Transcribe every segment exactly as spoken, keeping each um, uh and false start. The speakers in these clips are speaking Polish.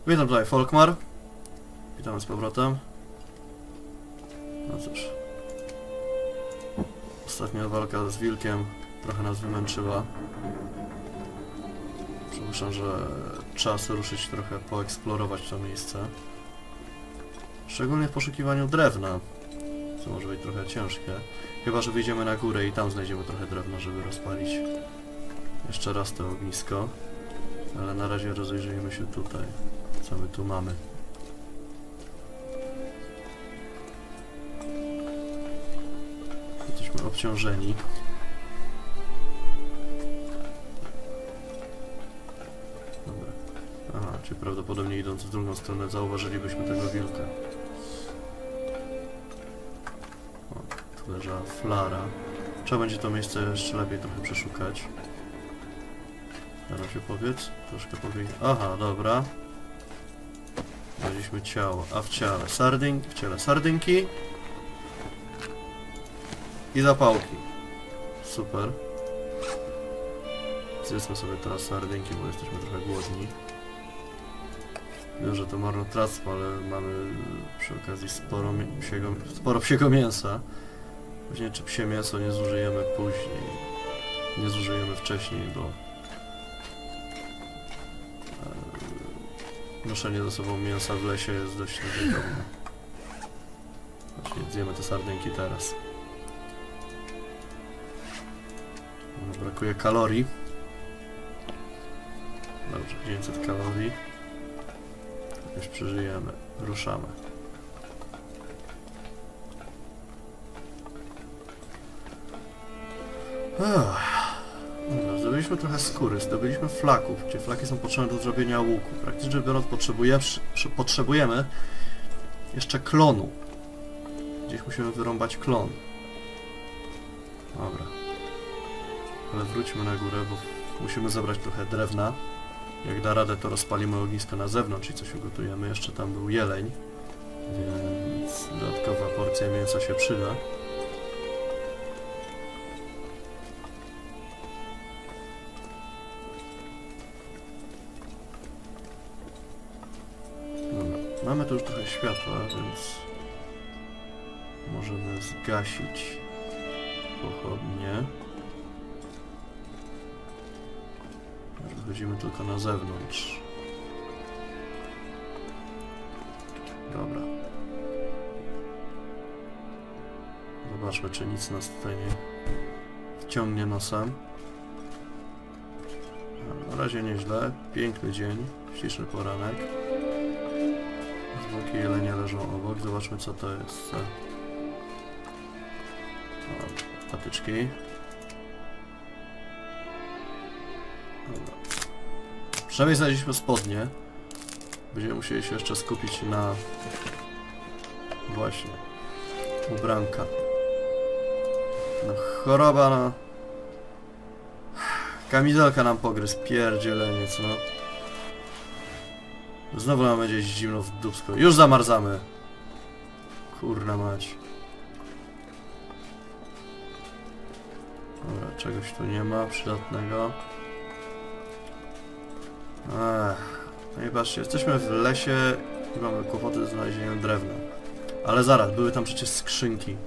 Witam tutaj Folkmar. Witamy z powrotem. No cóż. Ostatnia walka z wilkiem trochę nas wymęczyła. Przypuszczam, że czas ruszyć trochę, poeksplorować to miejsce. Szczególnie w poszukiwaniu drewna, co może być trochę ciężkie. Chyba że wyjdziemy na górę i tam znajdziemy trochę drewna, żeby rozpalić jeszcze raz to ognisko. Ale na razie rozejrzyjmy się tutaj, co my tu mamy. Jesteśmy obciążeni. Dobra. Aha, czyli prawdopodobnie idąc w drugą stronę zauważylibyśmy tego wilka. O, tu leżała flara. Trzeba będzie to miejsce jeszcze lepiej trochę przeszukać. Zaraz się powiedz, troszkę powiedz. Aha, dobra. Znaleźliśmy ciało, a w ciele sardyn, w ciele sardynki i zapałki. Super. Zjedzmy sobie teraz sardynki, bo jesteśmy trochę głodni. Wiem, że to marnotrawstwo, ale mamy przy okazji sporo psiego, sporo psiego mięsa. Później czy psie mięso nie zużyjemy później. Nie zużyjemy wcześniej, bo noszenie ze sobą mięsa w lesie jest dość ryzykowne. Właśnie zjemy te sardynki teraz. No, brakuje kalorii. Dobrze, dziewięćset kalorii. Już przeżyjemy. Ruszamy. Ach. Dobra, zdobyliśmy trochę skóry, zdobyliśmy flaków, gdzie flaki są potrzebne do zrobienia łuku. Praktycznie biorąc potrzebujemy, potrzebujemy jeszcze klonu. Gdzieś musimy wyrąbać klon. Dobra. Ale wróćmy na górę, bo musimy zebrać trochę drewna. Jak da radę, to rozpalimy ognisko na zewnątrz i coś ugotujemy. Jeszcze tam był jeleń, więc dodatkowa porcja mięsa się przyda. Mamy tu już trochę światła, więc możemy zgasić pochodnie. Wychodzimy tylko na zewnątrz. Dobra. Zobaczmy, czy nic nas tutaj nie wciągnie nosem. Na razie nieźle. Piękny dzień, śliczny poranek. Zwłoki jelenia leżą obok. Zobaczmy, co to jest. O, patyczki. Dobra. Przynajmniej znaleźliśmy spodnie. Będziemy musieli się jeszcze skupić na właśnie ubranka. No choroba, no. Kamizelka nam pogryzł, pierdzieleniec, no. Znowu nam będzie zimno w dupsko. Już zamarzamy. Kurna mać. Dobra, czegoś tu nie ma przydatnego. Ech. No i patrzcie, jesteśmy w lesie i mamy kłopoty z znalezieniem drewna. Ale zaraz, były tam przecież skrzynki.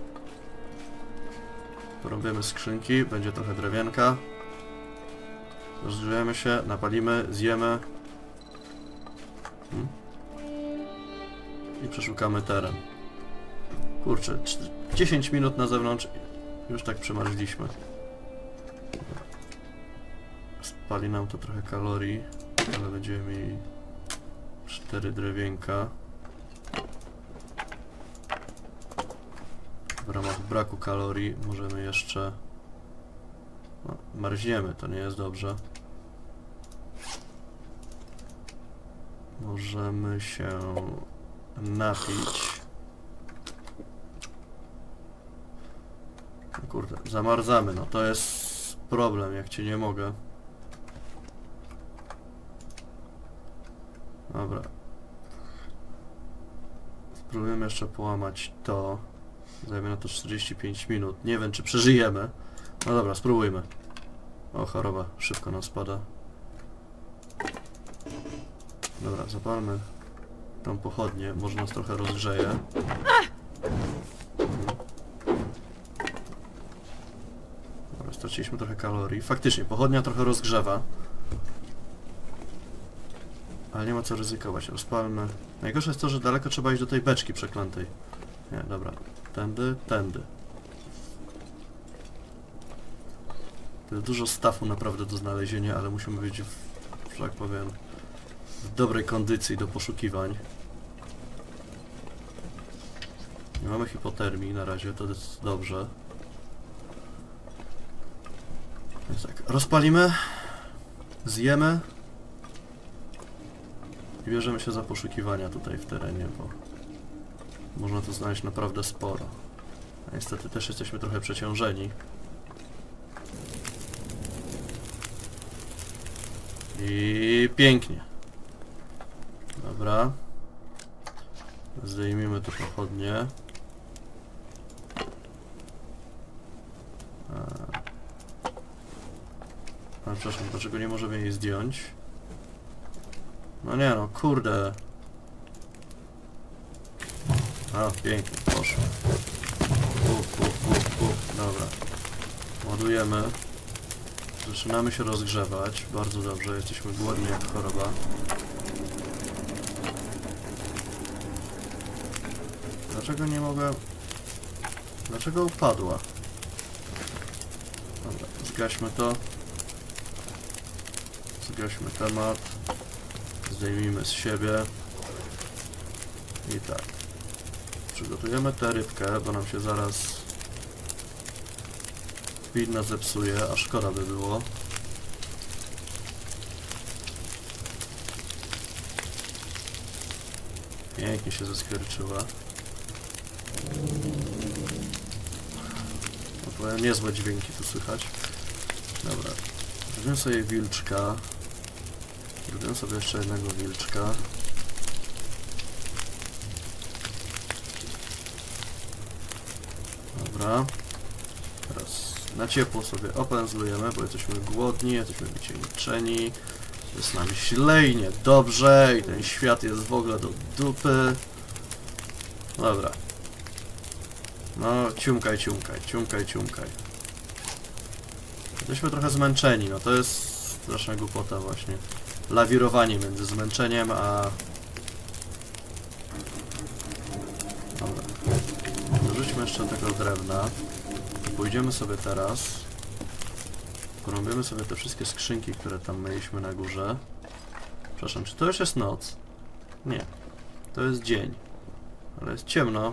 Porobimy skrzynki, będzie trochę drewienka. Rozgrzejemy się, napalimy, zjemy. Hmm? I przeszukamy teren. Kurczę, dziesięć minut na zewnątrz już tak przemarzliśmy. Spali nam to trochę kalorii, ale będziemy mieli cztery drewienka. W ramach braku kalorii możemy jeszcze... No, marzniemy, to nie jest dobrze. Możemy się napić. No kurde, zamarzamy, no to jest problem, jak cię nie mogę. Dobra. Spróbujemy jeszcze połamać to. Zajmie na to czterdzieści pięć minut. Nie wiem, czy przeżyjemy. No dobra, spróbujmy. O, choroba szybko nam spada. Dobra, zapalmy tą pochodnię, może nas trochę rozgrzeje. Dobra, straciliśmy trochę kalorii. Faktycznie, pochodnia trochę rozgrzewa. Ale nie ma co ryzykować, rozpalmy. Najgorsze jest to, że daleko trzeba iść do tej beczki przeklętej. Nie, dobra. Tędy, tędy. To jest dużo stafu naprawdę do znalezienia, ale musimy być, w, że tak powiem, w dobrej kondycji do poszukiwań. Nie mamy hipotermii na razie, to jest dobrze. Więc tak, rozpalimy, zjemy i bierzemy się za poszukiwania tutaj w terenie, bo można tu znaleźć naprawdę sporo. A niestety też jesteśmy trochę przeciążeni. I pięknie. Dobra. Zdejmijmy tu pochodnie. A, przepraszam, dlaczego nie możemy jej zdjąć? No nie no, kurde. A, pięknie, poszło. Puf, puf, puf, puf. Dobra. Ładujemy. Zaczynamy się rozgrzewać. Bardzo dobrze, jesteśmy głodni jak choroba. Dlaczego nie mogę... Dlaczego upadła? Dobra, zgaśmy to. Zgaśmy temat. Zdejmijmy z siebie. I tak. Przygotujemy tę rybkę, bo nam się zaraz widna zepsuje, a szkoda by było. Pięknie się zeskwierczyła. No powiem, niezłe dźwięki tu słychać. Dobra. Zrobimy sobie wilczka. Zrobimy sobie jeszcze jednego wilczka. Dobra. Teraz na ciepło sobie opędzlujemy, bo jesteśmy głodni, jesteśmy wycieńczeni. Jest nam źle i niedobrze i ten świat jest w ogóle do dupy. Dobra. No, ciumkaj, ciumkaj, ciumkaj, ciumkaj. Jesteśmy trochę zmęczeni, no to jest straszna głupota właśnie. Lawirowanie między zmęczeniem a... Dobra. Dorzućmy jeszcze tego drewna. Pójdziemy sobie teraz. Porąbiemy sobie te wszystkie skrzynki, które tam mieliśmy na górze. Przepraszam, czy to już jest noc? Nie. To jest dzień. Ale jest ciemno.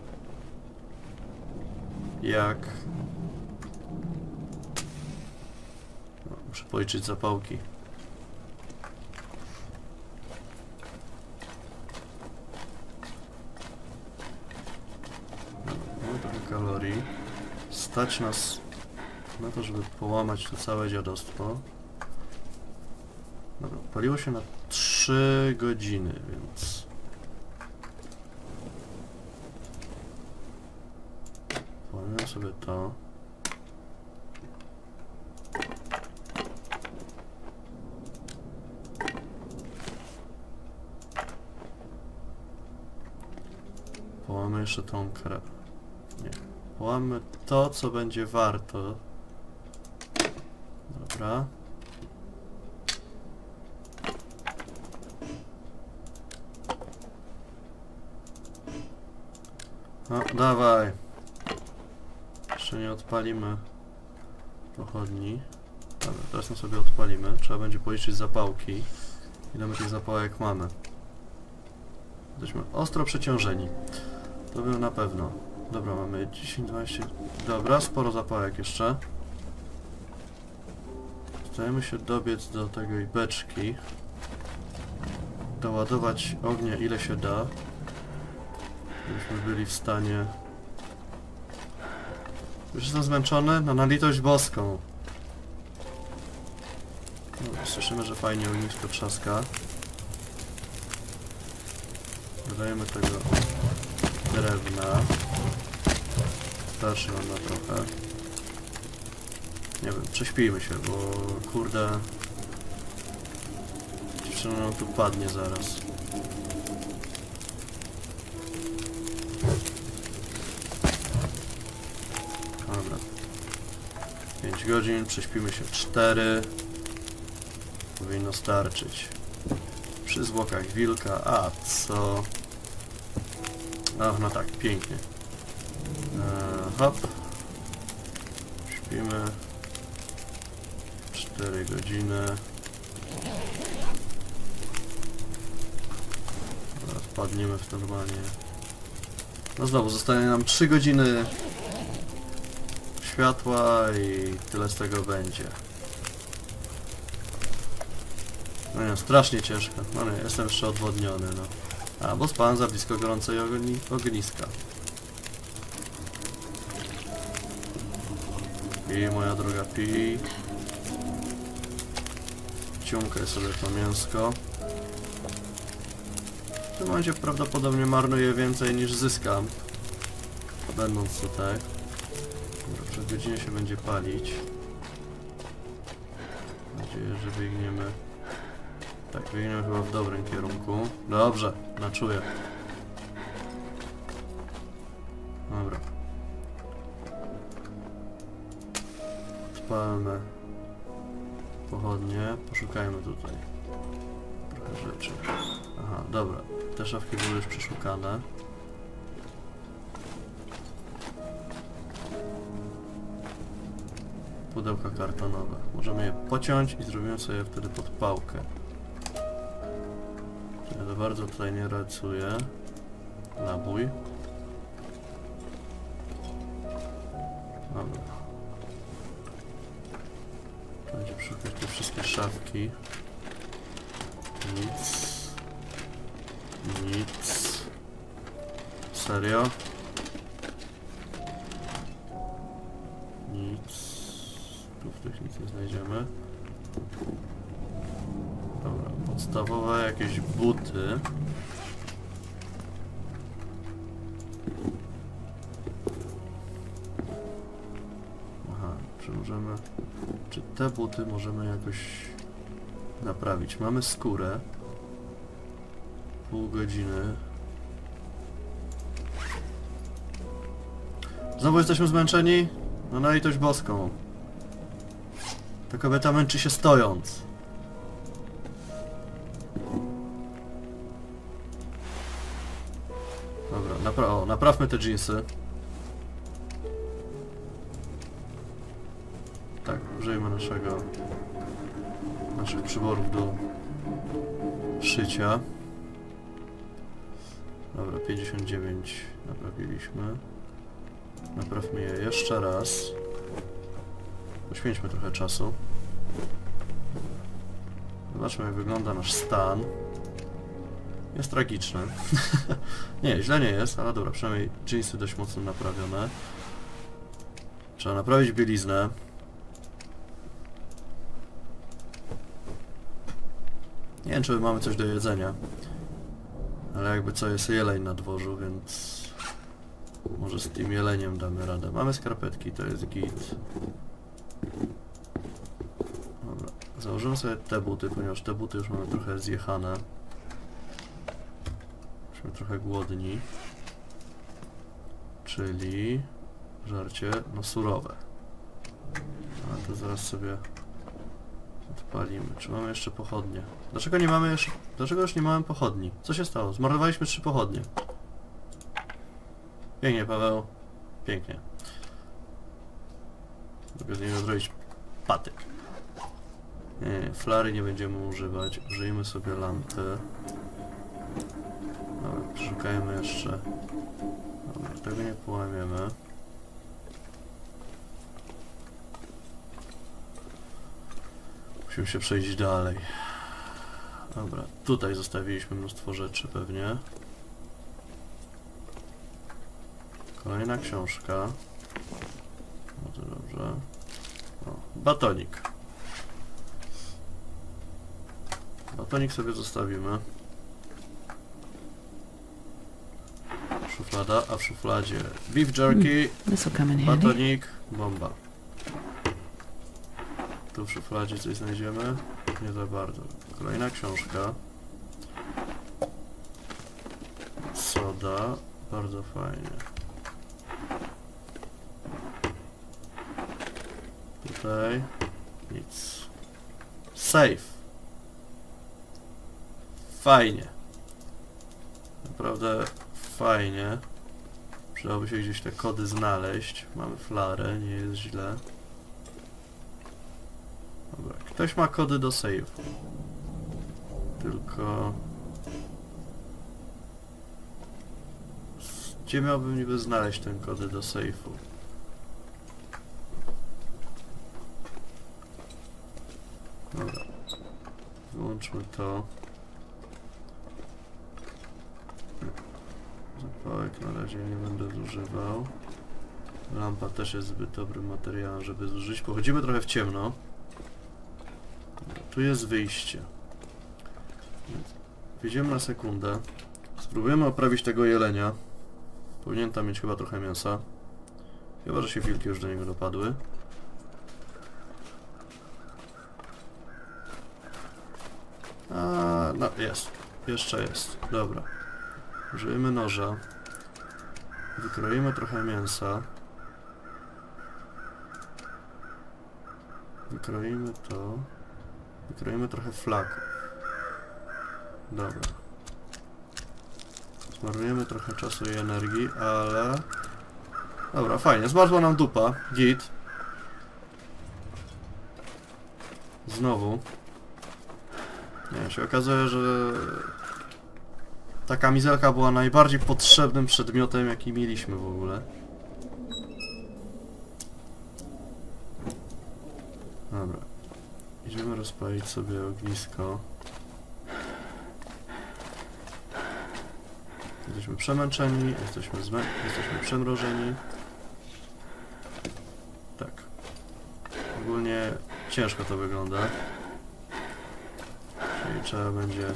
Jak... No, muszę policzyć zapałki. No, mamy trochę kalorii. Stać nas na to, żeby połamać to całe dziadostwo. Dobra, paliło się na trzy godziny, więc... Połamię sobie to. Połamy jeszcze tą krew. Nie. Połamy to, co będzie warto. Dobra. No, dawaj. Jeszcze nie odpalimy pochodni. Dobra, teraz my sobie odpalimy. Trzeba będzie policzyć zapałki. Ile my tych zapałek mamy. Jesteśmy ostro przeciążeni. To był na pewno. Dobra, mamy dziesięć, dwanaście... Dobra, sporo zapałek jeszcze. Starajmy się dobiec do tej beczki. Doładować ognia ile się da. Żebyśmy byli w stanie... Już jestem zmęczony? No na litość boską. No, słyszymy, że fajnie ognisko trzaska. Dodajemy tego drewna. Starszy nam na trochę. Nie wiem, prześpijmy się, bo kurde... czy ono tu padnie zaraz. Dobra. pięć godzin, prześpimy się cztery. Powinno starczyć. Przy zwłokach wilka, a co? Ach, no tak, pięknie. Eee, hop. Śpimy. cztery godziny. Teraz padniemy w normalnie. No znowu, zostanie nam trzy godziny światła i tyle z tego będzie. No nie, strasznie ciężko. No nie, jestem jeszcze odwodniony, no. A, bo spałem za blisko gorącej ogni ogniska. Pij, moja droga, pij. Ciumkaj sobie to mięsko. W tym momencie prawdopodobnie marnuję więcej niż zyskam, będąc tutaj. Dobra, przez godzinę się będzie palić. Mam nadzieję, że biegniemy... Tak, biegniemy chyba w dobrym kierunku. Dobrze, na czuję. Dobra. Odpalmy pochodnie, poszukajmy tutaj trochę rzeczy. Aha, dobra, te szafki były już przeszukane. Pudełka kartonowe. Możemy je pociąć i zrobimy sobie wtedy podpałkę. Ja to bardzo tutaj nie racuję. Nabój. Dobra. Będzie przeszukać te wszystkie szafki. Nic. Nic. Serio? Nic. Tu w tych nic nie znajdziemy. Dobra, podstawowe jakieś buty. Aha, czy możemy... Czy te buty możemy jakoś naprawić? Mamy skórę. Pół godziny. Znowu jesteśmy zmęczeni? No na litość boską. Ta kobieta męczy się stojąc. Dobra, napra o, naprawmy te dżinsy. Tak, użyjmy naszego... naszych przyborów do szycia. Dobra, pięćdziesiąt dziewięć naprawiliśmy. Naprawmy je jeszcze raz. Poświęćmy trochę czasu. Zobaczmy, jak wygląda nasz stan. Jest tragiczny. Nie, źle nie jest, ale dobra, przynajmniej dżinsy dość mocno naprawione. Trzeba naprawić bieliznę. Nie wiem, czy mamy coś do jedzenia. Ale jakby co, jest jeleń na dworzu, więc... może z tym jeleniem damy radę. Mamy skarpetki, to jest git. Dobra, założymy sobie te buty, ponieważ te buty już mamy trochę zjechane. Jesteśmy trochę głodni. Czyli... żarcie, no surowe. A to zaraz sobie odpalimy. Czy mamy jeszcze pochodnie? Dlaczego nie mamy jeszcze... Dlaczego już nie mamy pochodni? Co się stało? Zmarnowaliśmy trzy pochodnie. Pięknie, Paweł. Pięknie. Mogę z niego zrobić patyk. Nie, nie, flary nie będziemy używać. Użyjmy sobie lampy. Dobra, przeszukajmy jeszcze. Dobra, tego nie połamiemy. Musimy się przejść dalej. Dobra, tutaj zostawiliśmy mnóstwo rzeczy pewnie. Kolejna książka. No to dobrze. O, batonik. Batonik sobie zostawimy. Szuflada, a w szufladzie beef jerky, mm, batonik, bomba. Tu w szufladzie coś znajdziemy? Nie za bardzo. Kolejna książka. Soda. Bardzo fajnie. Tutaj nic. Safe. Fajnie. Naprawdę fajnie. Przydałoby się gdzieś te kody znaleźć. Mamy flarę, nie jest źle. Dobra, ktoś ma kody do save'u. Tylko... Gdzie miałbym niby znaleźć ten kody do sejfu? Dobra. Wyłączmy to. Zapałek na razie nie będę zużywał. Lampa też jest zbyt dobrym materiałem, żeby zużyć. Pochodzimy trochę w ciemno. Tu jest wyjście. Wyjdziemy na sekundę. Spróbujemy oprawić tego jelenia. Powinien tam mieć chyba trochę mięsa. Chyba, że się wilki już do niego dopadły. A, no jest. Jeszcze jest. Dobra. Użyjemy noża. Wykroimy trochę mięsa. Wykroimy to. Wykroimy trochę flaków. Dobra. Zmarnujemy trochę czasu i energii, ale... Dobra, fajnie. Zmarzła nam dupa. Git. Znowu. Nie, się okazuje, że... Ta kamizelka była najbardziej potrzebnym przedmiotem, jaki mieliśmy w ogóle. Dobra. Idziemy rozpalić sobie ognisko. Jesteśmy przemęczeni, jesteśmy, zmę jesteśmy przemrożeni. Tak. Ogólnie ciężko to wygląda. Czyli trzeba będzie...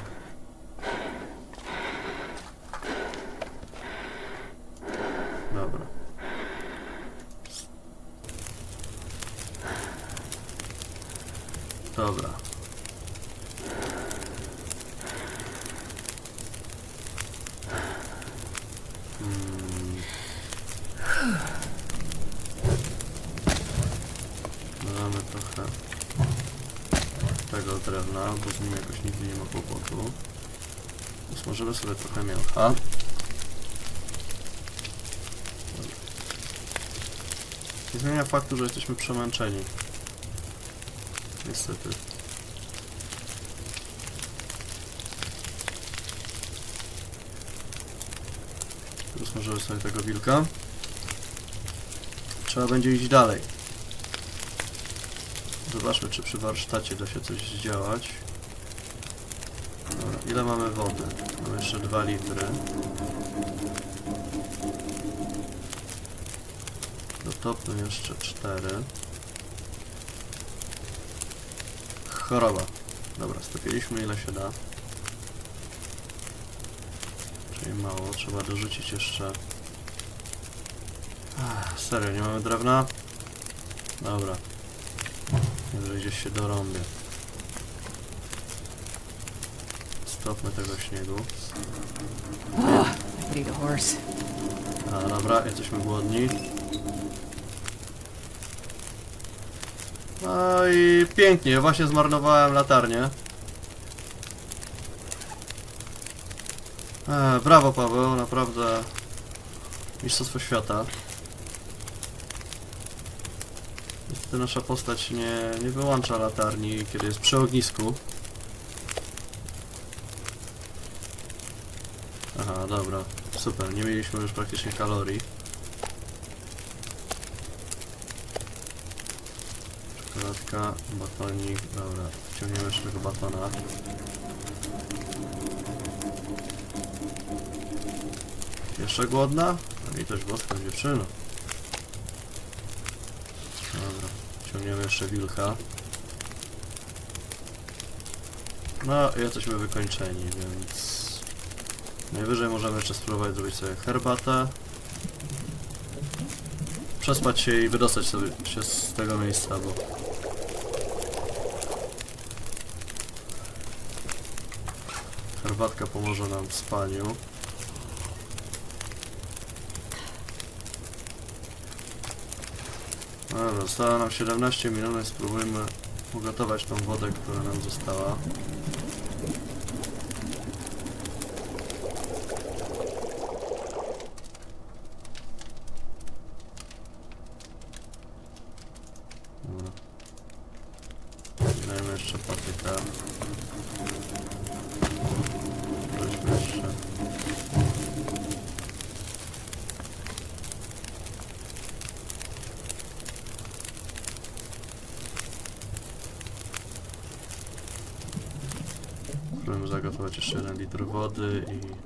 Dobra. Dobra. Hmm. Dodamy trochę tego drewna, bo z nim jakoś nigdy nie ma kłopotu. Smażymy sobie trochę mięcha. Nie zmienia faktu, że jesteśmy przemęczeni. Niestety. Smażymy sobie tego wilka. Trzeba będzie iść dalej. Zobaczmy, czy przy warsztacie da się coś zdziałać. Dobra, ile mamy wody? Mamy jeszcze dwa litry. Dotopmy jeszcze cztery. Choroba. Dobra, stopiliśmy ile się da. Czyli mało, trzeba dorzucić jeszcze... Ach, serio, nie mamy drewna? Dobra. Jeżeli gdzieś się dorąbię. Stopmy tego śniegu. A, dobra, jesteśmy głodni. No i pięknie, właśnie zmarnowałem latarnię. E, brawo Paweł, naprawdę mistrzostwo świata. Niestety nasza postać nie, nie wyłącza latarni, kiedy jest przy ognisku. Aha, dobra, super, nie mieliśmy już praktycznie kalorii. Czekoladka, batonik, dobra, wciągniemy jeszcze tego batona. Jeszcze głodna? No litość boską, dziewczyno. Dobra, ciągniemy jeszcze wilka. No, jesteśmy wykończeni, więc... Najwyżej możemy jeszcze spróbować zrobić sobie herbatę. Przespać się i wydostać sobie się z tego miejsca, bo... herbatka pomoże nam w spaniu. Dobra, zostało nam siedemnaście minut i spróbujmy ugotować tą wodę, która nam została. Dobra. Dajmy jeszcze patyka. Weźmy jeszcze. Spróbujemy zagotować jeszcze jeden litr wody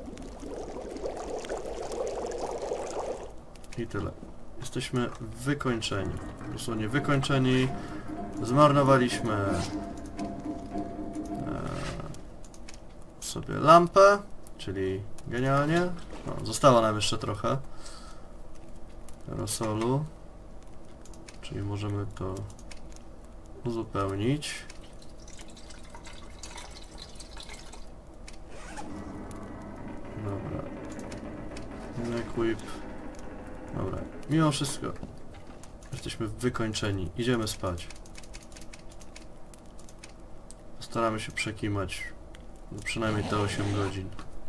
i... I tyle. Jesteśmy wykończeni. Dosłownie wykończeni. Zmarnowaliśmy e, sobie lampę, czyli genialnie. No, zostało nam jeszcze trochę aerosolu, czyli możemy to uzupełnić. Dobra. Equip. Dobra. Mimo wszystko jesteśmy wykończeni. Idziemy spać. Staramy się przekimać no przynajmniej te osiem godzin.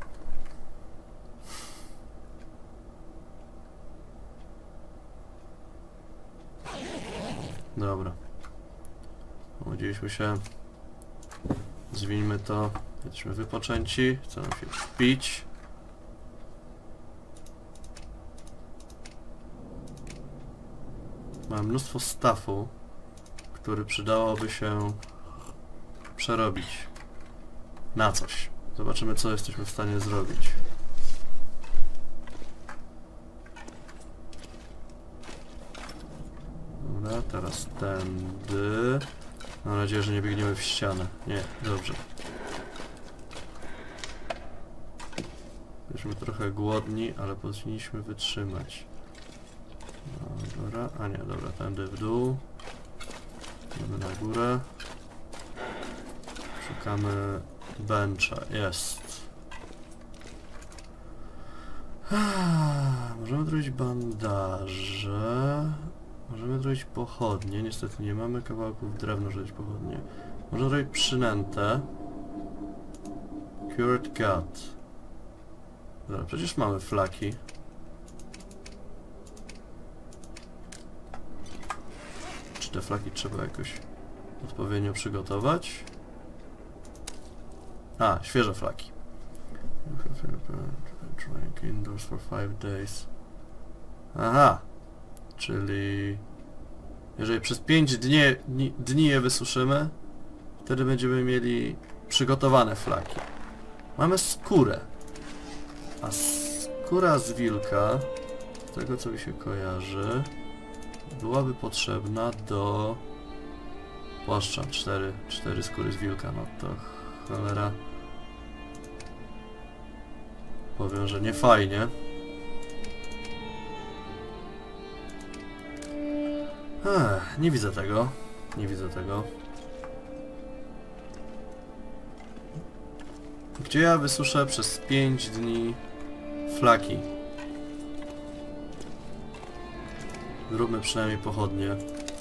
Dobra. Obudziliśmy się. Zwinьmy to. Jesteśmy wypoczęci. Chce nam się pić. Mam mnóstwo staffu, który przydałoby się przerobić na coś. Zobaczymy, co jesteśmy w stanie zrobić. Dobra, teraz tędy. Mam nadzieję, że nie biegniemy w ścianę. Nie, dobrze. Jesteśmy trochę głodni, ale powinniśmy wytrzymać. Dobra, a nie, dobra, tędy w dół. Idziemy na górę. Szukamy bencha. Jest. Możemy zrobić bandaże. Możemy zrobić pochodnie. Niestety nie mamy kawałków drewna, żeby zrobić pochodnie. Możemy zrobić przynętę. Cured gut. Dobra, przecież mamy flaki. Czy te flaki trzeba jakoś odpowiednio przygotować? A, świeże flaki. Drink indoors for five days. Aha! Czyli... jeżeli przez pięć dni, dni, dni je wysuszymy, wtedy będziemy mieli przygotowane flaki. Mamy skórę. A skóra z wilka, z tego co mi się kojarzy, byłaby potrzebna do płaszcza. Cztery, cztery skóry z wilka, no to cholera. Powiem, że nie fajnie. Ech, nie widzę tego. Nie widzę tego. Gdzie ja wysuszę przez pięć dni flaki? Zróbmy przynajmniej pochodnie.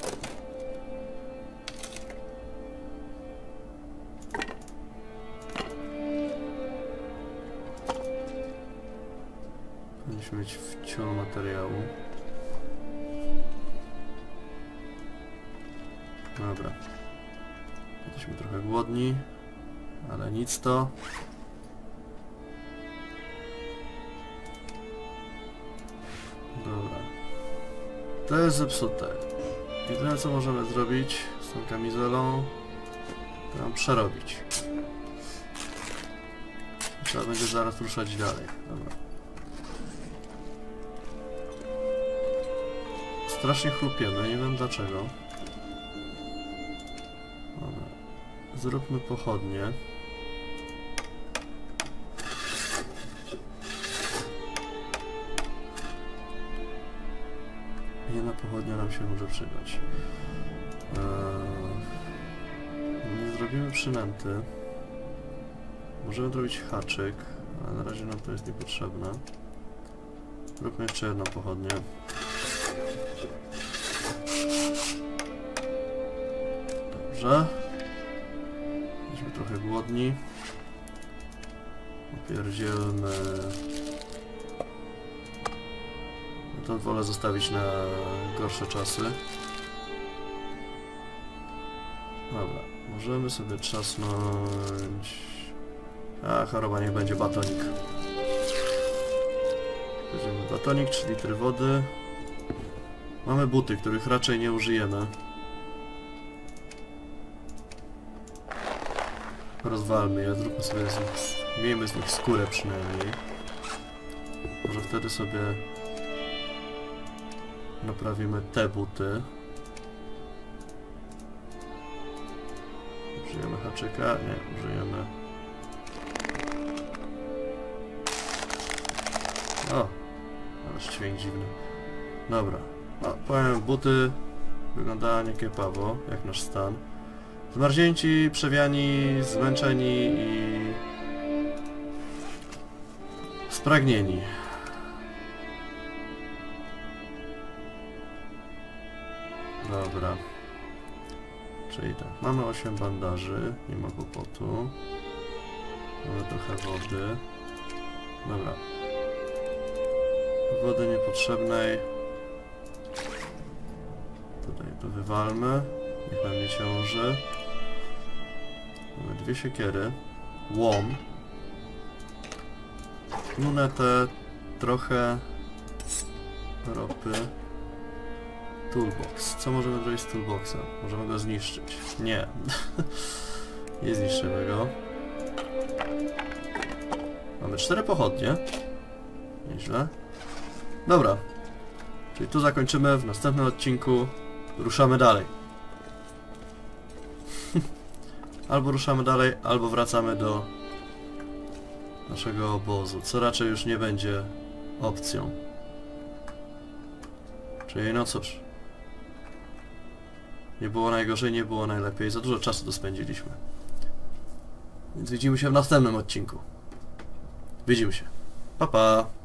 Powinniśmy mieć wciąż materiału. Dobra. Jesteśmy trochę głodni, ale nic to. Dobra. To jest zepsute. Jedyne co możemy zrobić z tą kamizelą, to ją przerobić. Trzeba będzie zaraz ruszać dalej. Dobra. Strasznie chrupiemy, nie wiem dlaczego. Dobra. Zróbmy pochodnie. Jedna pochodnia nam się może przydać. Eee, nie zrobimy przynęty. Możemy zrobić haczyk, ale na razie nam to jest niepotrzebne. Zróbmy jeszcze jedną pochodnię. Dobrze. Jesteśmy trochę głodni. Opierdzielmy. No to wolę zostawić na gorsze czasy. Dobra, możemy sobie trzasnąć... A, choroba, niech będzie batonik. Weźmiemy batonik, trzy litry wody. Mamy buty, których raczej nie użyjemy. Rozwalmy je, zróbmy sobie z nich... Miejmy z nich skórę przynajmniej. Może wtedy sobie... naprawimy te buty. Użyjemy haczyka? Nie, użyjemy... O! Ale dźwięk dziwny. Dobra. No, powiem, buty wyglądają niekiepawo, jak nasz stan. Zmarznięci, przewiani, zmęczeni i... spragnieni. Dobra. Czyli tak, mamy osiem bandaży, nie ma kłopotu. Mamy trochę wody. Dobra. Wody niepotrzebnej. Tutaj to wywalmy. Niech nam nie ciąży. Mamy dwie siekiery. Łom. Lunetę. Trochę ropy. Toolbox. Co możemy zrobić z toolboxem? Możemy go zniszczyć. Nie. Nie zniszczymy go. Mamy cztery pochodnie. Nieźle. Dobra. Czyli tu zakończymy. W następnym odcinku ruszamy dalej. Albo ruszamy dalej, albo wracamy do naszego obozu, co raczej już nie będzie opcją. Czyli no cóż. Nie było najgorzej, nie było najlepiej. Za dużo czasu to spędziliśmy. Więc widzimy się w następnym odcinku. Widzimy się. Pa, pa.